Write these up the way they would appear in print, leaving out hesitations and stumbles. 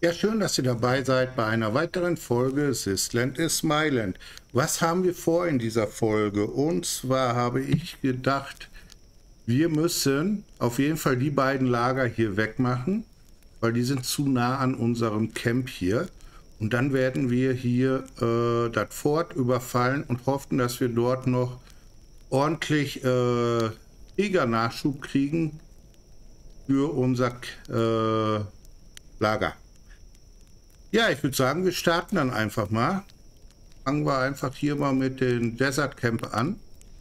Ja, schön, dass ihr dabei seid bei einer weiteren Folge Sisland is Smiland. Was haben wir vor in dieser Folge? Und zwar habe ich gedacht, wir müssen auf jeden Fall die beiden Lager hier wegmachen, weil die sind zu nah an unserem Camp hier. Und dann werden wir hier das Fort überfallen und hoffen, dass wir dort noch ordentlich Krieger-Nachschub kriegen für unser Lager. Ja, ich würde sagen, wir starten dann einfach mal. Fangen wir einfach hier mal mit dem Desert Camp an.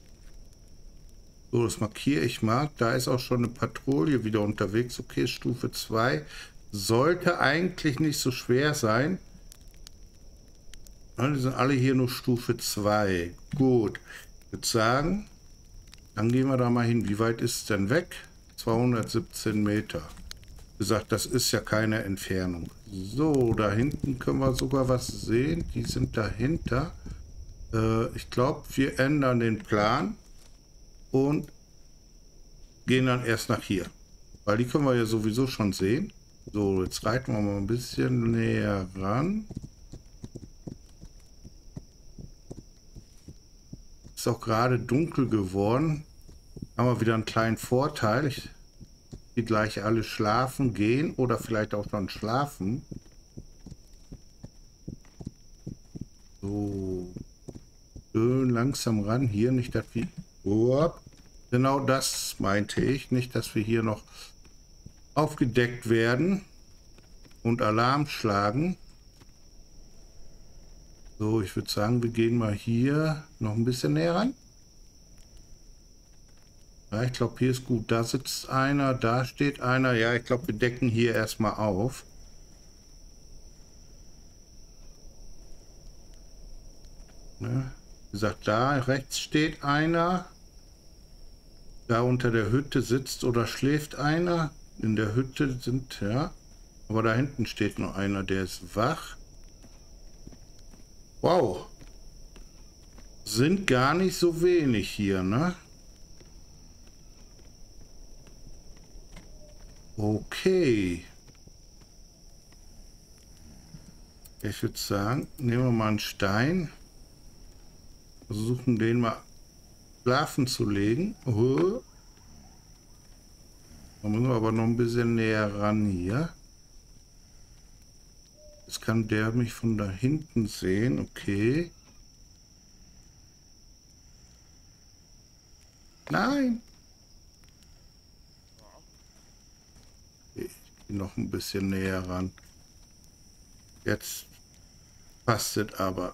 So, das markiere ich mal. Da ist auch schon eine Patrouille wieder unterwegs. Okay, Stufe 2. Sollte eigentlich nicht so schwer sein. Ja, die sind alle hier nur Stufe 2. Gut. Ich würde sagen, dann gehen wir da mal hin. Wie weit ist es denn weg? 217 Meter. Wie gesagt, das ist ja keine Entfernung. So, da hinten können wir sogar was sehen. Die sind dahinter. Ich glaube, wir ändern den Plan und gehen dann erst nach hier. Weil die können wir ja sowieso schon sehen. So, jetzt reiten wir mal ein bisschen näher ran. Ist auch gerade dunkel geworden. Haben wir wieder einen kleinen Vorteil. Die gleich alle schlafen gehen oder vielleicht auch schon schlafen. So. Schön langsam ran. Hier nicht, dass wir... Genau das meinte ich. Nicht, dass wir hier noch aufgedeckt werden und Alarm schlagen. So, ich würde sagen, wir gehen mal hier noch ein bisschen näher ran. Ja, ich glaube, hier ist gut. Da sitzt einer, da steht einer. Ja, ich glaube, wir decken hier erstmal auf. Ne? Wie gesagt, da rechts steht einer. Da unter der Hütte sitzt oder schläft einer. In der Hütte sind, ja. Aber da hinten steht noch einer, der ist wach. Wow. Sind gar nicht so wenig hier, ne? Okay. Ich würde sagen, nehmen wir mal einen Stein. Versuchen den mal schlafen zu legen. Oh. Da müssen wir aber noch ein bisschen näher ran hier. Jetzt kann der mich von da hinten sehen. Okay. Nein. Ich gehe noch ein bisschen näher ran. Jetzt passt es aber.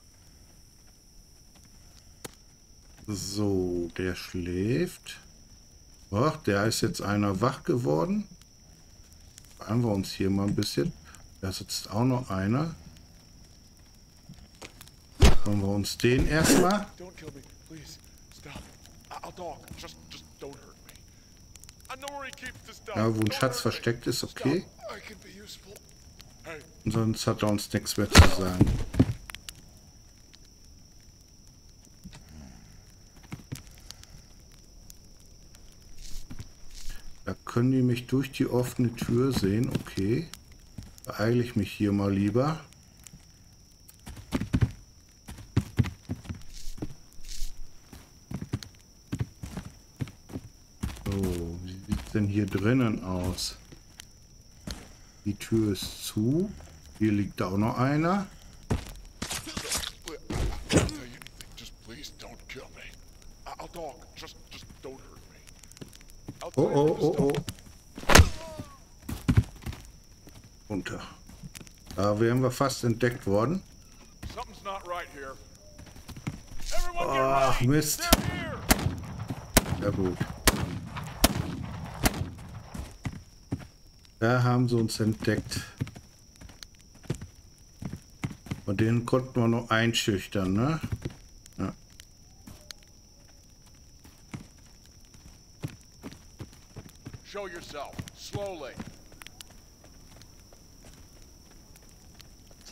So, der schläft. Ach, der ist jetzt einer wach geworden. Fahren wir uns hier mal ein bisschen. Da sitzt auch noch einer. Schauen wir uns den erstmal. Ja, wo ein Schatz versteckt ist, okay. Und sonst hat er uns nichts mehr zu sagen. Da können die mich durch die offene Tür sehen. Okay. Beeile ich mich hier mal lieber. So, wie sieht es denn hier drinnen aus? Die Tür ist zu. Hier liegt auch noch einer. Oh, oh, oh, oh. Runter. Da wären wir fast entdeckt worden. Ach, Mist. Ja gut. Da haben sie uns entdeckt. Und den konnten wir noch einschüchtern, ne? Ja. Show yourself slowly. Ich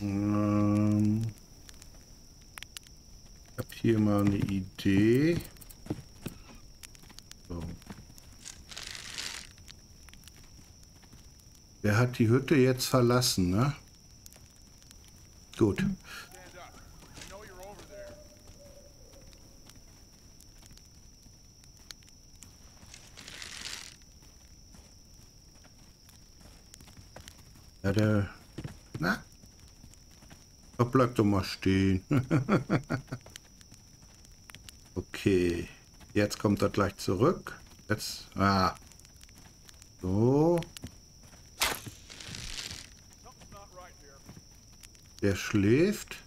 habe hier mal eine Idee. So. Wer hat die Hütte jetzt verlassen, ne? gut. Stand up. I know you're over there. Ja, der... Na? Da bleibt doch mal stehen. Okay. Jetzt kommt er gleich zurück. Jetzt... Ah. So. Something's not right here. Der schläft.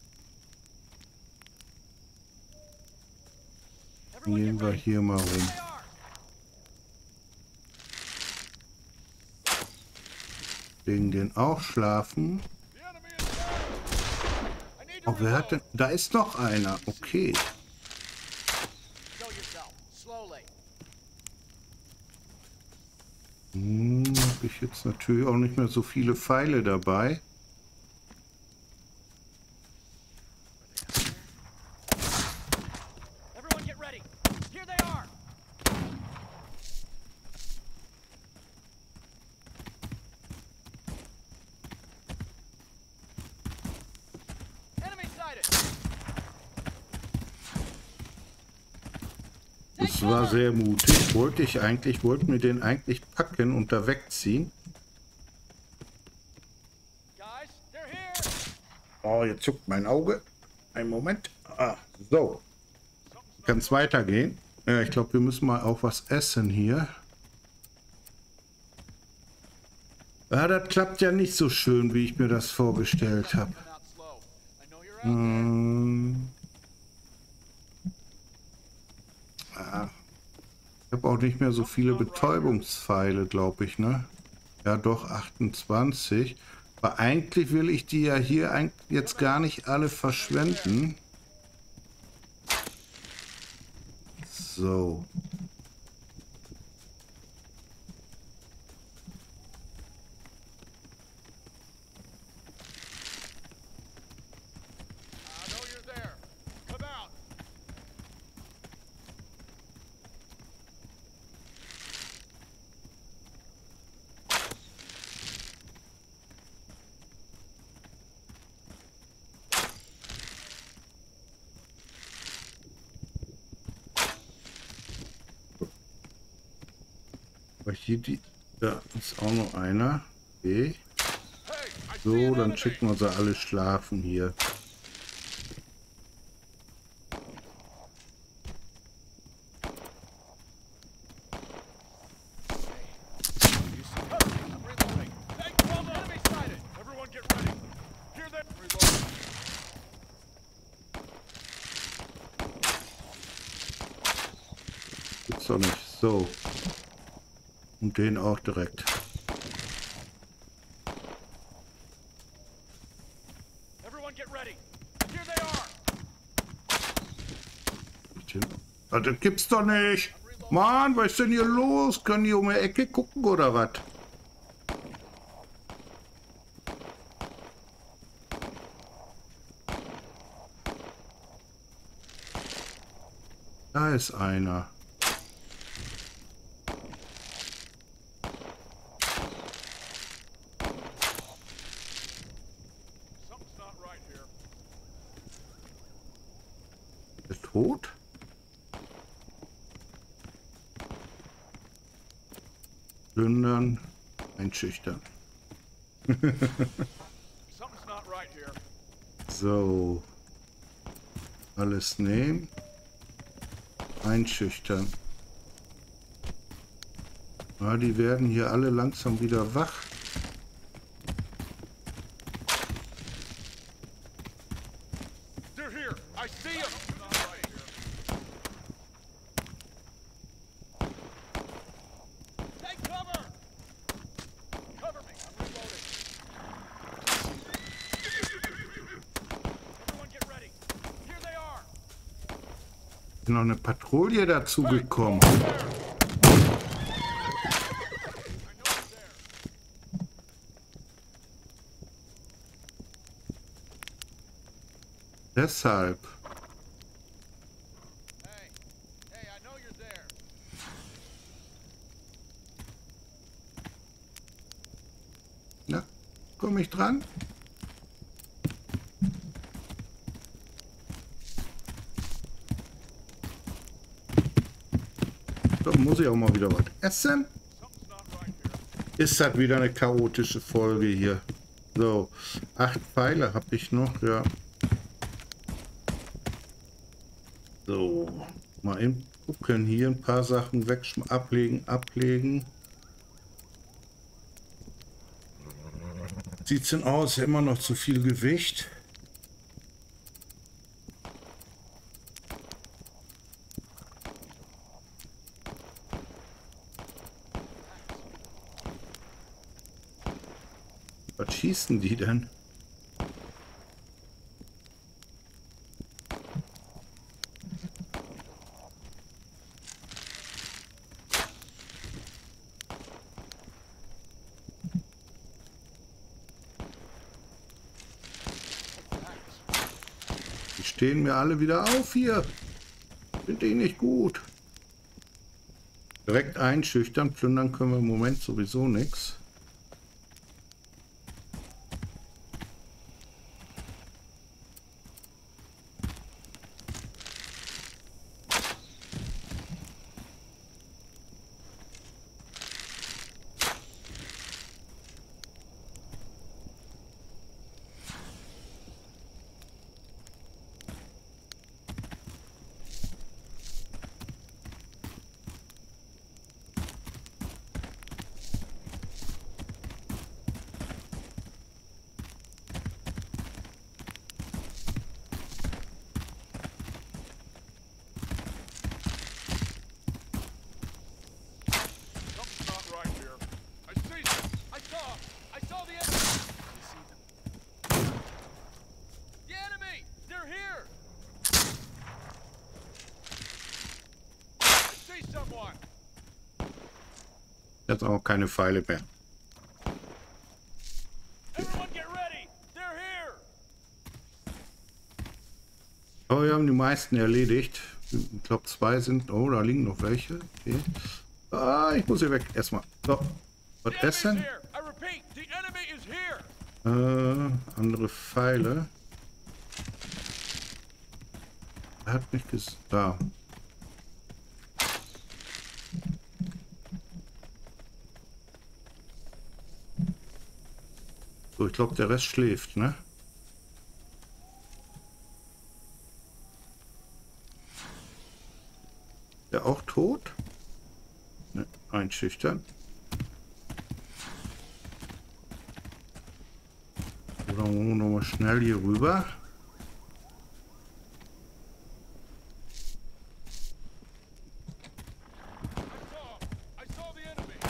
Gehen wir hier mal rum. Legen den auch schlafen. The enemy is down. I need to Oh, wer hat denn... reload. Da ist noch einer. Okay. Show yourself. Slowly. Habe ich jetzt natürlich auch nicht mehr so viele Pfeile dabei. Everyone get ready. Here they are. Enemy sighted. Das war sehr mutig. Wollten wir den eigentlich packen und da wegziehen. Guys, they're here. Oh, jetzt zuckt mein Auge. Einen Moment. Ah, so. Kann es weitergehen? Ja, ich glaube, wir müssen mal auch was essen hier. Ja, das klappt ja nicht so schön, wie ich mir das vorgestellt habe. Come out slow. I know you're out there. Ich habe auch nicht mehr so viele Betäubungspfeile, glaube ich, ne? Ja, doch, 28. Aber eigentlich will ich die ja hier jetzt gar nicht alle verschwenden. So. I know you're there. Come out. Aber hier da ist auch noch einer. Okay. Hey, I see So, an dann enemy. schicken wir sie alle schlafen hier. I'm reloading. Take cover. Enemy sighted. Everyone get ready. Hear that? Reloading. Gibt's doch nicht. So. Und den auch direkt. Everyone get ready. Here they are. Ah, das gibt's doch nicht. Mann, was ist denn hier los? Können die um die Ecke gucken oder was? Da ist einer. Something's not right here. Ist er tot? Plündern, einschüchtern. Something's not right here. So. Alles nehmen. Einschüchtern. Ja, die werden hier alle langsam wieder wach. They're here. I see them. Something's not right here. Take cover. Cover me. I'm reloading. Everyone get ready. Here they are. Ist noch eine Patrouille dazu gekommen. There. I know you're there. Deshalb. Hey. Hey, I know you're there. Na, komme ich dran? Da muss ich auch mal wieder was essen. Something's not right here. Ist das wieder eine chaotische Folge hier. So, 8 Pfeile habe ich noch, ja. So, mal eben gucken. Hier ein paar Sachen weg, ablegen. Sieht's denn aus? Immer noch zu viel Gewicht. Was schießen die denn? Die stehen mir alle wieder auf hier. Sind die nicht gut? Direkt einschüchtern, plündern können wir im Moment sowieso nichts. Something's not right here. I see them. I saw the enemy. You see them? The enemy! They're here! I see someone. Jetzt auch keine Pfeile mehr. Everyone get ready! They're here! Aber wir haben die meisten erledigt. Ich glaube 2 sind... Oh, da liegen noch welche. Okay. Ah, ich muss hier weg. Erstmal. So. Was The enemy's essen? here! I repeat, the enemy is here! Andere Pfeile. Er hat mich da. So, ich glaube, der Rest schläft, ne? Der auch tot? Ne, einschüchtern. Oder noch mal schnell hier rüber. I saw the enemy.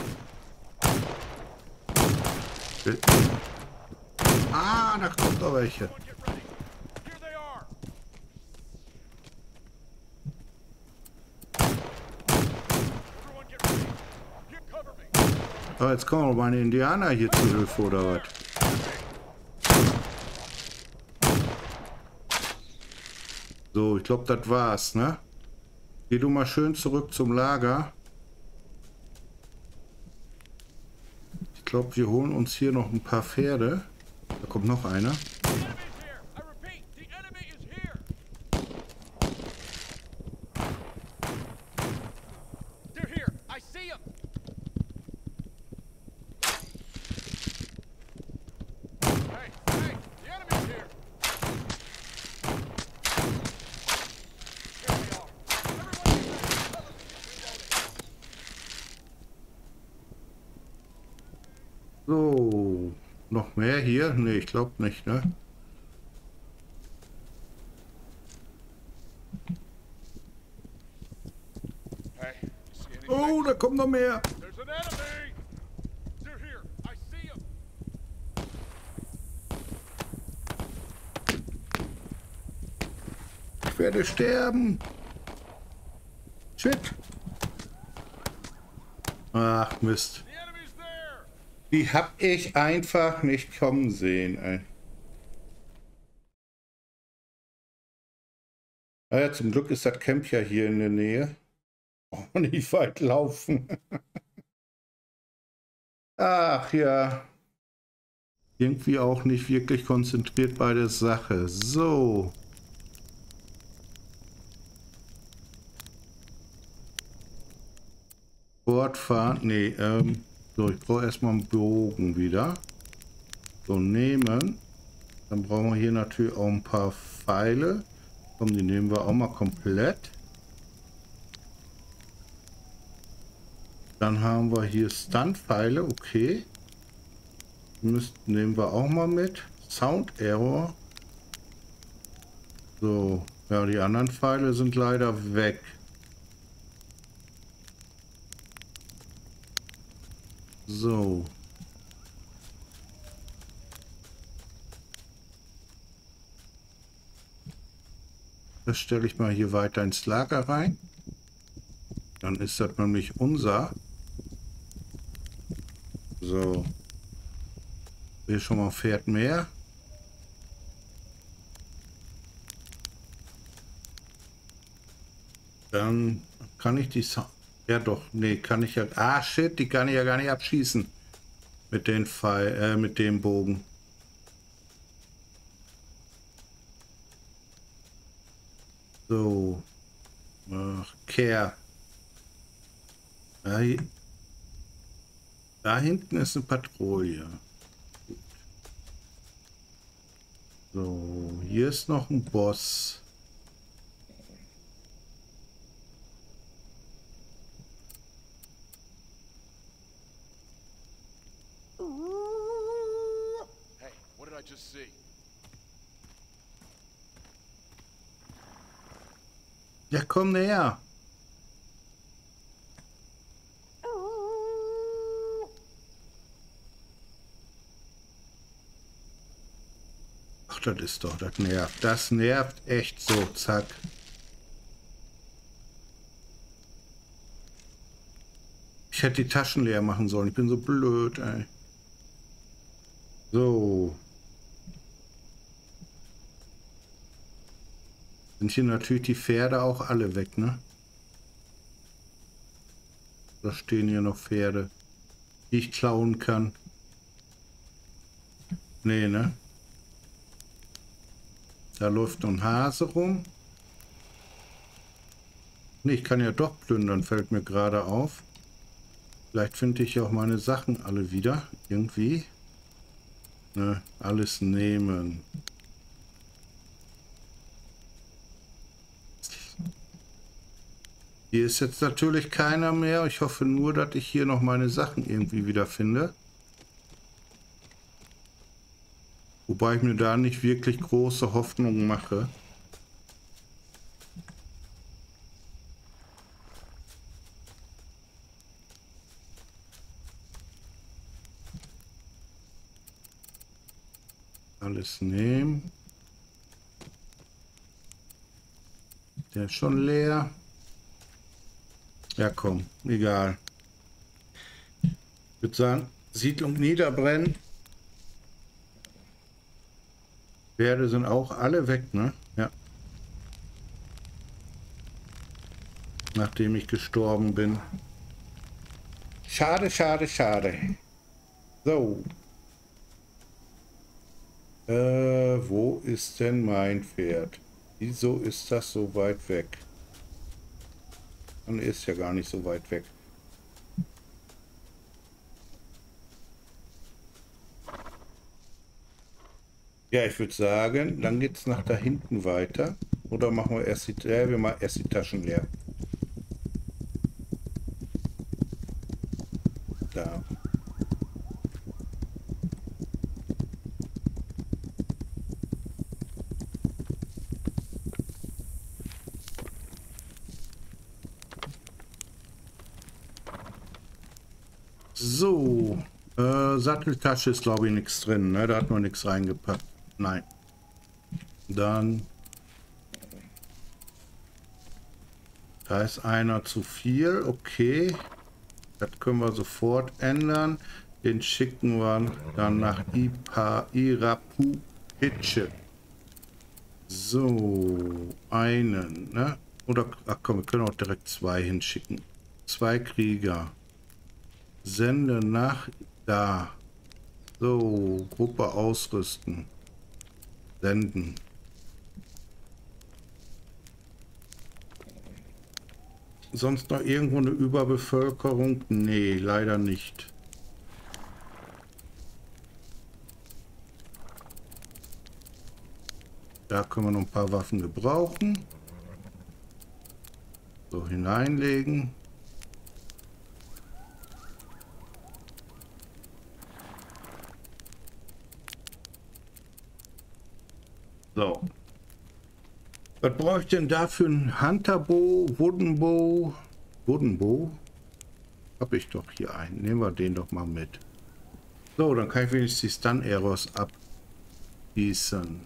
Ah, da kommt doch welche. Everyone get ready. Here they are. Everyone get ready. Here, cover me. Aber jetzt kommen meine Indianer hier zu Hilfe oder was? So, ich glaube, das war's, ne? Geh du mal schön zurück zum Lager. Ich glaube, wir holen uns hier noch ein paar Pferde. Da kommt noch einer. The enemy's here! I repeat, the enemy is here! They're here! I see them! Hey, hey, the enemy's here. Here they are! Everyone get ready! Cover me! Reloading! So, noch mehr hier? Ne, ich glaube nicht, ne? Hey, you see anything? Oh, da kommt noch mehr. There's an enemy. They're here. I see them. Ich werde sterben. Shit. Ach, Mist. The enemy's there. Die hab ich einfach nicht kommen sehen, ey. Ja, zum Glück ist das Camp ja hier in der Nähe. Oh, nicht weit laufen. Ach ja. Irgendwie auch nicht wirklich konzentriert bei der Sache. So. Fortfahren. Nee, so, ich brauche erstmal einen Bogen wieder. So, nehmen. Dann brauchen wir hier natürlich auch ein paar Pfeile. Komm, die nehmen wir auch mal komplett. Dann haben wir hier Stun-Pfeile, okay. Nehmen wir auch mal mit. Sound Error. So, ja, die anderen Pfeile sind leider weg. So. Das stelle ich mal hier weiter ins Lager rein. Dann ist das nämlich unser. So. Hier schon mal ein Pferd mehr. Dann kann ich die... Ja doch, nee, kann ich ja... Ah, shit, die kann ich ja gar nicht abschießen. Mit den mit dem Bogen. So. Ach, Kehr. Da hinten ist eine Patrouille. Gut. So, hier ist noch ein Boss. Hey, what did I just see? Ja, komm näher. Ach, das ist doch, das nervt. Das nervt echt so, zack. Ich hätte die Taschen leer machen sollen. Ich bin so blöd, ey. So. Sind hier natürlich die Pferde auch alle weg, ne? Da stehen hier noch Pferde, die ich klauen kann. Nee, ne? Da läuft noch ein Hase rum. Ne, ich kann ja doch plündern, fällt mir gerade auf. Vielleicht finde ich auch meine Sachen alle wieder. Irgendwie. Ne, alles nehmen. Hier ist jetzt natürlich keiner mehr. Ich hoffe nur, dass ich hier noch meine Sachen irgendwie wieder finde. Wobei ich mir da nicht wirklich große Hoffnungen mache. Alles nehmen. Der ist schon leer. Ja, komm, egal. Ich würde sagen, Siedlung niederbrennen. Pferde sind auch alle weg, ne? Ja. Nachdem ich gestorben bin. Schade, schade, schade. So. Wo ist denn mein Pferd? Wieso ist das so weit weg? Und ist ja gar nicht so weit weg. Ja, ich würde sagen, dann geht es nach da hinten weiter. Oder machen wir erst wir machen erst die Taschen leer. Da. So, Satteltasche ist glaube ich nichts drin, ne? Da hat man nichts reingepackt. Nein. Dann. Da ist einer zu viel, okay. Das können wir sofort ändern. Den schicken wir dann nach Irapuache. So, einen, ne? Oder, ach komm, wir können auch direkt 2 hinschicken. 2 Krieger. Sende nach da. So, Gruppe ausrüsten. Senden. sonst noch irgendwo eine Überbevölkerung? Nee, leider nicht. Da können wir noch ein paar Waffen gebrauchen. So, hineinlegen. So. Was brauche ich denn dafür? Ein Hunterbow, Woodenbow? Woodenbow? Habe ich doch hier einen. Nehmen wir den doch mal mit. So, dann kann ich wenigstens die Stun-Arrows abschießen.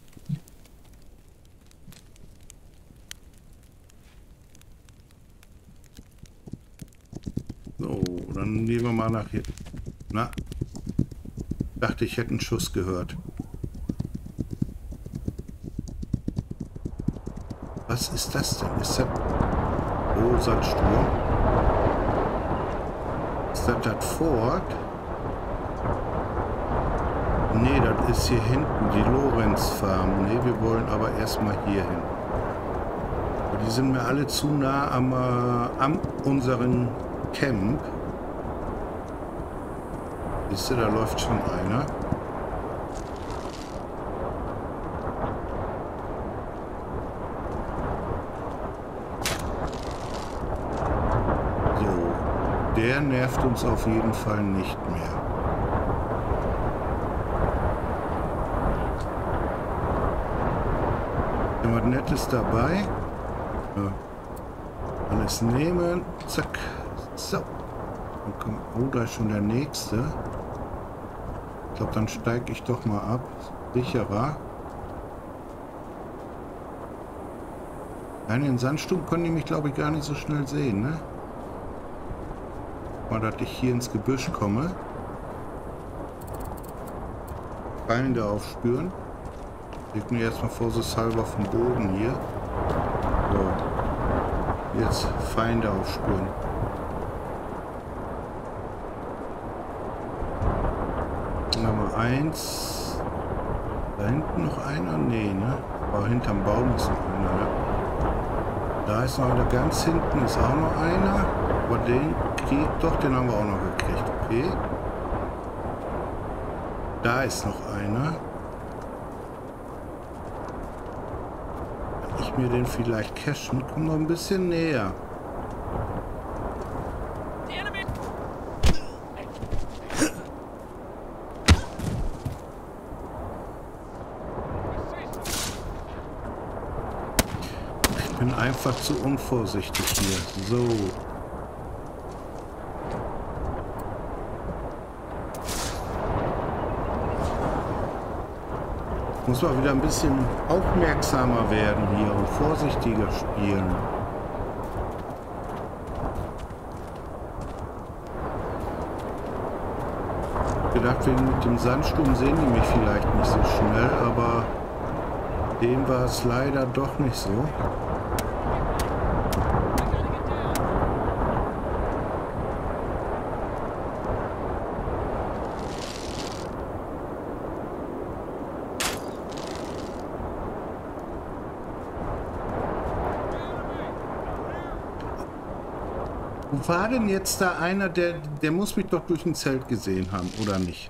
So, dann nehmen wir mal nach hier. Na, dachte ich hätte einen Schuss gehört. Was ist das denn? Ist das... Oh, Sandsturm. Ist das das Fort? Nee, das ist hier hinten, die Lorenz Farm. Nee, wir wollen aber erstmal hier hin. Die sind mir alle zu nah am unseren Camp. Siehst du, da läuft schon einer. So, der nervt uns auf jeden Fall nicht mehr. Was Nettes dabei. Ja. Alles nehmen. Zack. So. Oh, da ist schon der nächste. Ich glaube, dann steige ich doch mal ab. Sicherer. Nein, den Sandsturm können die mich, glaube ich, gar nicht so schnell sehen, ne? Mal, dass ich hier ins Gebüsch komme. Feinde aufspüren. Leg mir erstmal vorsichtshalber vom Boden hier. So. Jetzt Feinde aufspüren. Nummer 1. Da hinten noch einer? Nee, ne? Aber hinterm Baum ist noch einer, ne? Da ist noch einer. Ganz hinten ist auch noch einer. Aber den doch, den haben wir auch noch gekriegt. Okay. Da ist noch einer. Mir den vielleicht cashen, komm noch ein bisschen näher. Ich bin einfach zu unvorsichtig hier. So. Muss man wieder ein bisschen aufmerksamer werden hier und vorsichtiger spielen. Ich gedacht, mit dem Sandsturm sehen die mich vielleicht nicht so schnell, aber dem war es leider doch nicht so. War denn jetzt da einer, der muss mich doch durch ein Zelt gesehen haben, oder nicht?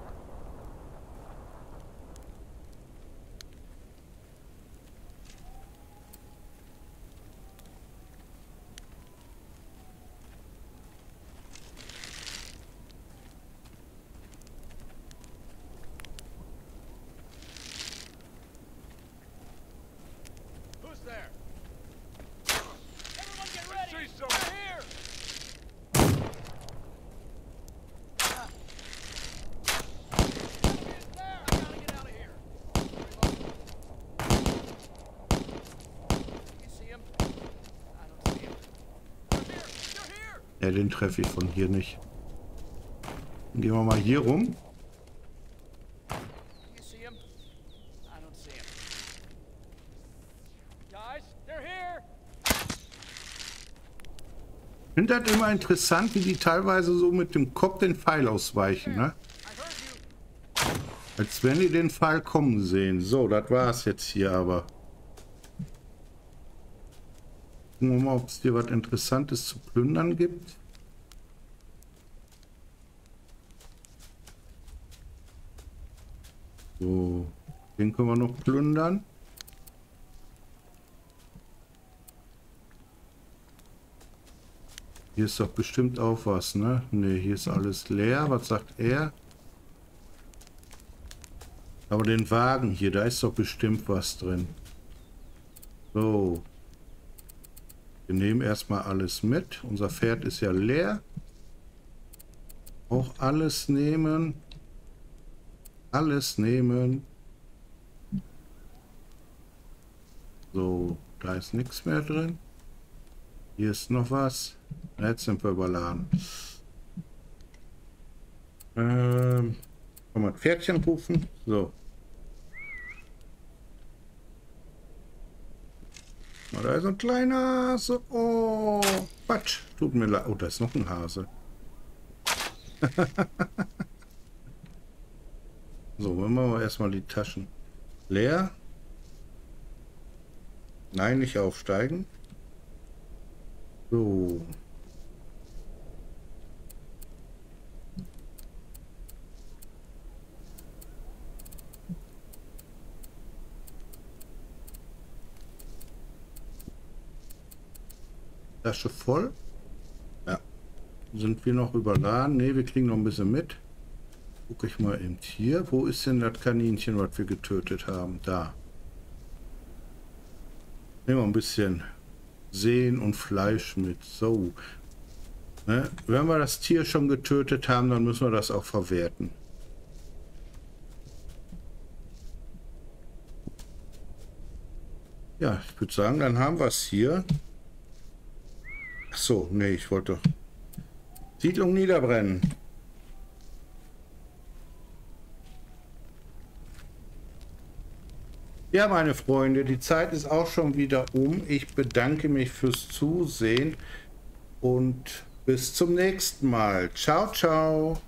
Who's there? Everyone get ready! See some. They're here! Enemy is there! I gotta get out of here. You see him? I don't see him. They're here! They're here! Ja, den treffe ich von hier nicht. Dann gehen wir mal hier rum. You see him? I don't see him. Guys, they're here! Ich finde das immer interessant, wie die teilweise so mit dem Kopf den Pfeil ausweichen, ne? I heard you. Als wenn die den Pfeil kommen sehen. So, das war's jetzt hier aber. Gucken wir mal, ob es dir was Interessantes zu plündern gibt. So, den können wir noch plündern. Hier ist doch bestimmt auch was, ne? Ne, hier ist alles leer. Was sagt er? Aber den Wagen hier, da ist doch bestimmt was drin. So. Wir nehmen erstmal alles mit. Unser Pferd ist ja leer. Auch alles nehmen. Alles nehmen. So, da ist nichts mehr drin. Hier ist noch was. Jetzt sind wir überladen. Kann man Pferdchen rufen? So. Da ist ein kleiner Hase. Oh, Quatsch. Tut mir leid. Oh, da ist noch ein Hase. So, machen wir erstmal die Taschen leer. Nein, nicht aufsteigen. So. Tasche voll. Ja. Sind wir noch überladen? Ne, wir kriegen noch ein bisschen mit. Gucke ich mal eben hier. Wo ist denn das Kaninchen, was wir getötet haben? Da. Nehmen wir ein bisschen Sehen und Fleisch mit. So. Ne? Wenn wir das Tier schon getötet haben, dann müssen wir das auch verwerten. Ja, ich würde sagen, dann haben wir es hier. Ach so, nee, ich wollte Siedlung niederbrennen. Ja, meine Freunde, die Zeit ist auch schon wieder um. Ich bedanke mich fürs Zusehen und bis zum nächsten Mal. Ciao, ciao.